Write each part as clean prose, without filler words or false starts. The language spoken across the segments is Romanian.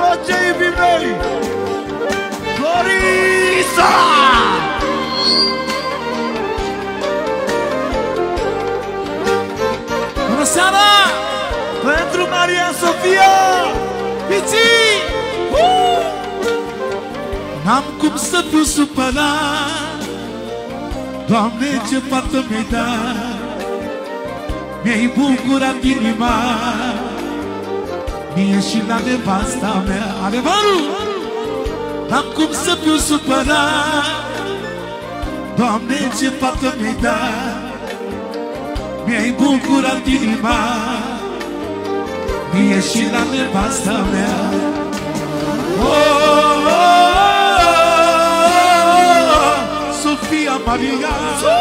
toți cei iubii mei, Florisa! Bună seara! Pentru Maria Sofia! Piții! N-am cum să fiu supărat, Doamne, ce fată mi-ai dat, mi-ai bucurat inima, mie și la nevasta mea. Adevărul! N-am cum să fiu supărat, Doamne, ce fată mi-ai dat, mi-ai bucurat inima, mie și la nevasta mea. Sofia Maria,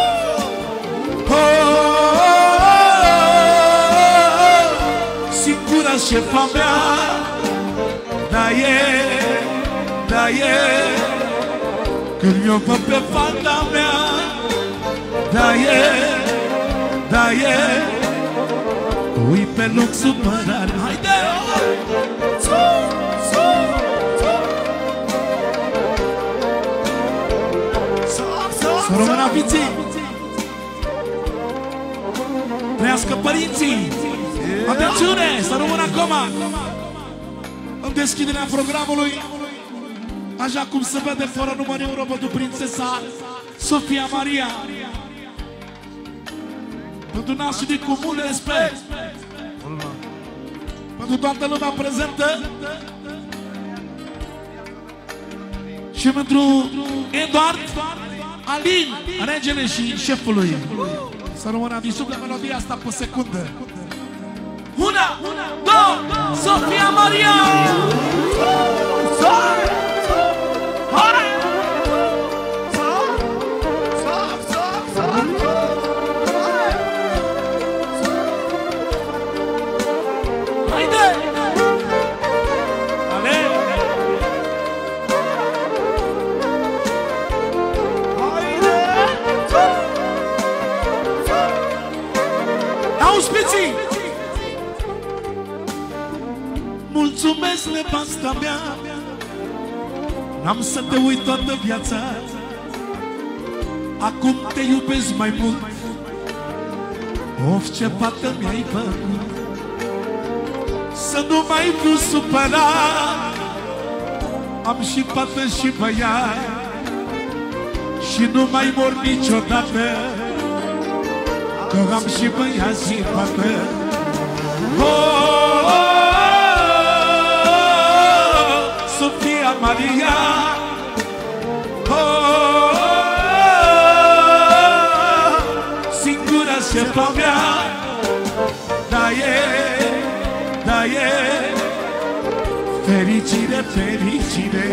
singura șefa mea, da e, când mi-o văd pe fata mea, da e, ui pe loc supărare. Haide! Să rămână fiții! Trăiască părinții! Atențiune! Să rămână acum! În deschiderea programului, așa cum se vede fără număr euro pentru prințesa Sofia Maria. Pentru nașul din comun de respect, pentru toată lumea prezentă și pentru Eduard, Alin, regele și șefului. Să rămână din sub la melodia asta pe secundă. Una, două, Sofia Maria! Mulțumesc, nevasta mea, n-am să te uit toată viața, acum te iubesc mai mult. Of, ce fată mi-ai făcut, să nu mai fiu supărat, am și fată și băiat și nu mai mor niciodată, că am și băiat și fată. Sofia Maria, singura șefa mea, da e, fericire, fericire,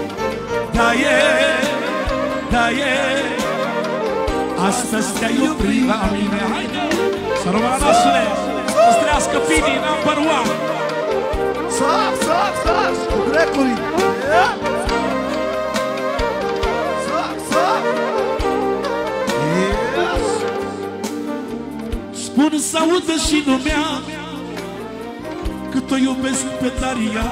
da e, astăzi te-ai oprit la mine. Haide, să rămână nașule, să-ți trăiască finii, number one. Sac, cu grecurii! Spun să audă și lumea cât o iubesc pe Daria.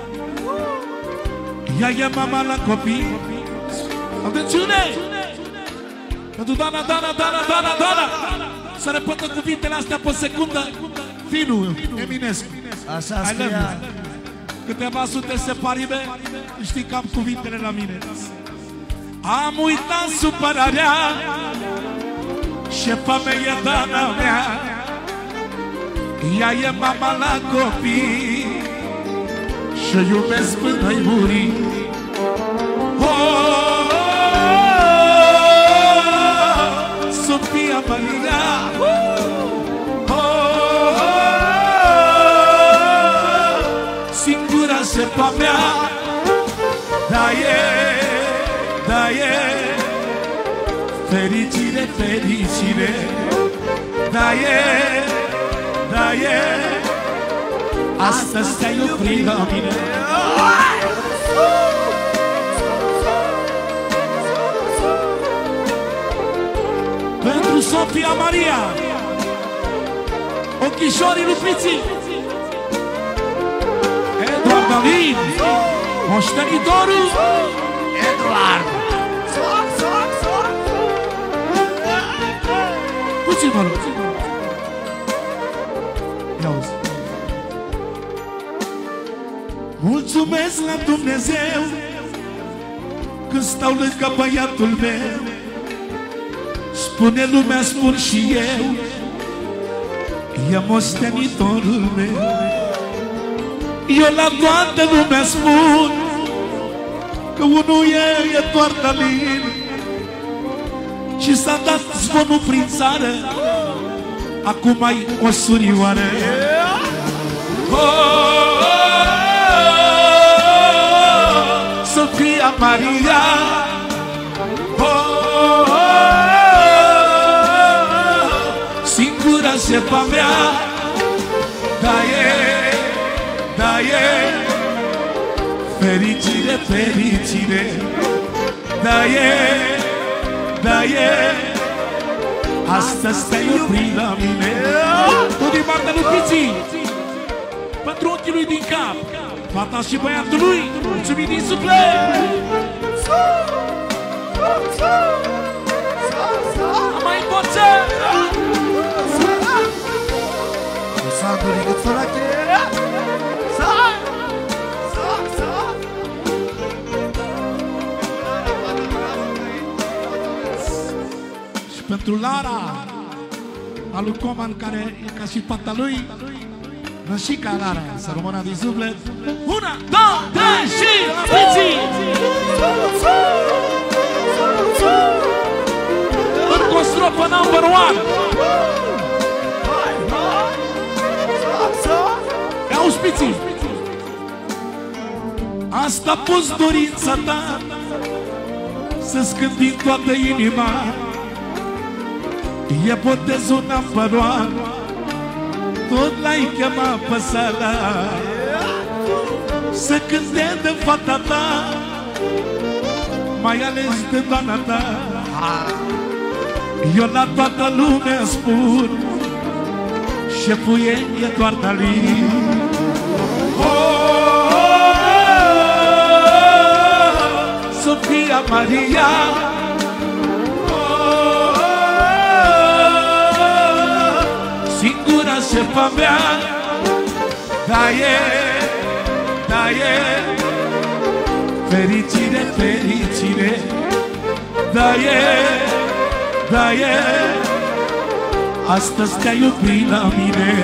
Ea e mama la copii. Atențiune! Pentru Dana! Să repetă cuvintele astea pe secundă. Finul Eminescu. Așa scria. Câteva sute separime, știi că am cuvintele la mine. Am uitat supărarea, șefa mea e Dana mea, ea e mama la copii și-o iubesc până-i muri. Sofia Maria, singura șefa mea, da e, fericire, fericire, da e, astăzi te-ai oprit la mine. Pentru Sofia Maria, ochișorii lupiții, Eduard mult, Alin! Moștenitorul Eduard! Puțin, mă rog. Ia uzi. Mulțumesc la Dumnezeu când stau lângă băiatul meu. Spune lumea, spun și eu, e moștenitorul meu. Eu la toată lumea spun că unul e doar Alin. Și s-a dat zvonul prin țară, acum ai o surioară. Sofia Maria, singura șefa mea, da e, fericire, fericire, da e, astăzi te-ai oprit la mine. Tu din partea lui Piții, pentru ochii lui din cap, fata și băiatul lui, mulțumim din suflet. Mai încoță! Sandu rigă țărache! Și pentru Lara, a lui Coman, care e ca și fata lui, nășica Lara, să rămână din suflet. 1, 2, 3 și Piții! Încă o strofă number 1! Ia-uși, Piții! Asta a fost dorința ta, să-ți cânt din toată inima. E botezul number 1, tot l-ai chemat pe sala, să cânte de fata ta, mai ales de doamna ta. Eu la toată lumea spun, șeful ei e doar Alin. Sofia Maria, singura șefa mea, da e, fericire, fericire, da e, astăzi te-ai iubit la mine.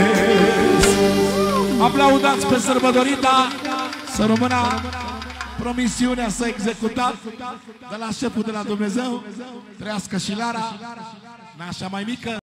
Aplaudați pe sărbătorita, să rămână promisiunea să executat de la șeful de la Dumnezeu. Trăiască și Lara, nașa mai mică.